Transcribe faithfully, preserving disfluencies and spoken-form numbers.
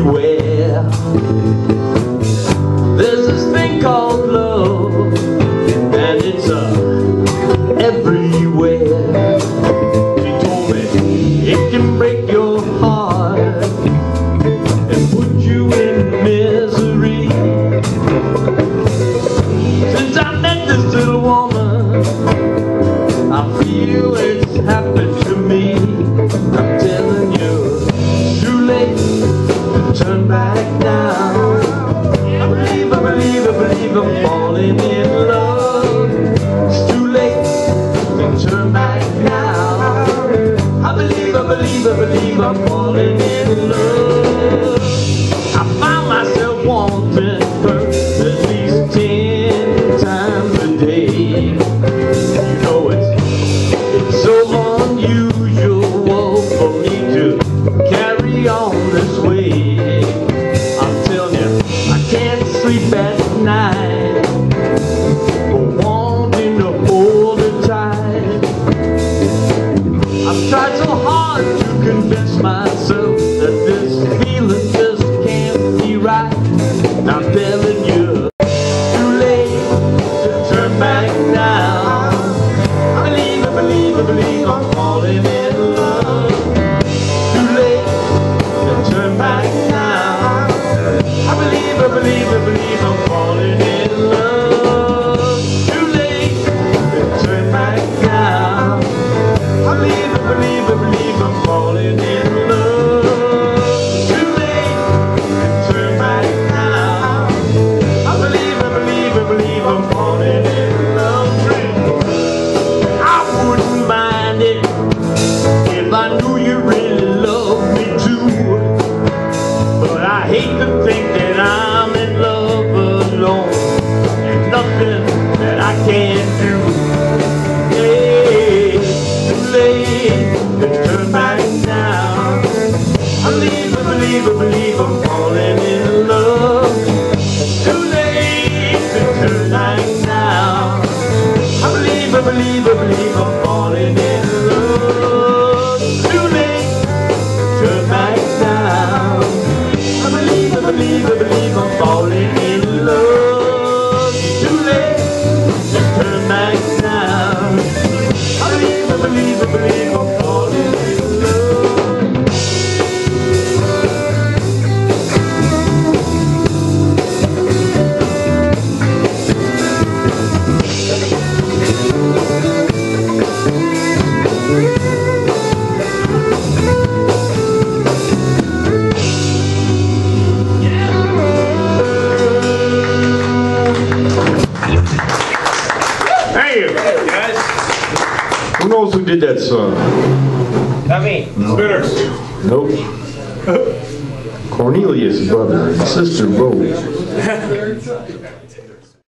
everywhere. There's this thing called love, and it's uh, everywhere. She told me it can break your heart and put you in misery. Since I met this little woman, I feel it's happened to me. I'm telling you, it's too late to turn back now. I believe, I believe, I believe I'm falling in love. It's too late to turn back now. I believe, I believe, I believe I'm falling in love. I find myself wanting her at least ten times a day. You know it's, it's so unusual for me to carry on this way. I'm telling you, I can't sleep at night for wanting to hold her tight. I've tried so hard to convince myself that this feeling just can't be right. I'm telling you, too late to turn back now. I believe, I believe, I believe I'm falling in love. Too late to turn back now. I believe, I believe, I believe I'm falling in love. Too late to turn back now. I believe, I believe, I believe I'm falling in love. Too late to turn back now. I believe, I believe, I believe I'm falling in love. I wouldn't mind it if I knew you really loved me too. But I hate to think that I'm in love alone. There's nothing that I can't do. Hey, too late to turn back now. I believe, I believe, I believe I'm falling in love. Too late to turn back now. I believe, I believe, I believe I'm falling in love. Too late to turn back now. I believe, I believe, I believe I'm falling in love. Too late to turn back now. I believe, I believe, I believe I'm falling in love. Thank you. Who knows who did that song? Not me. No. Spinners. Nope. Cornelius' brother and sister Rose.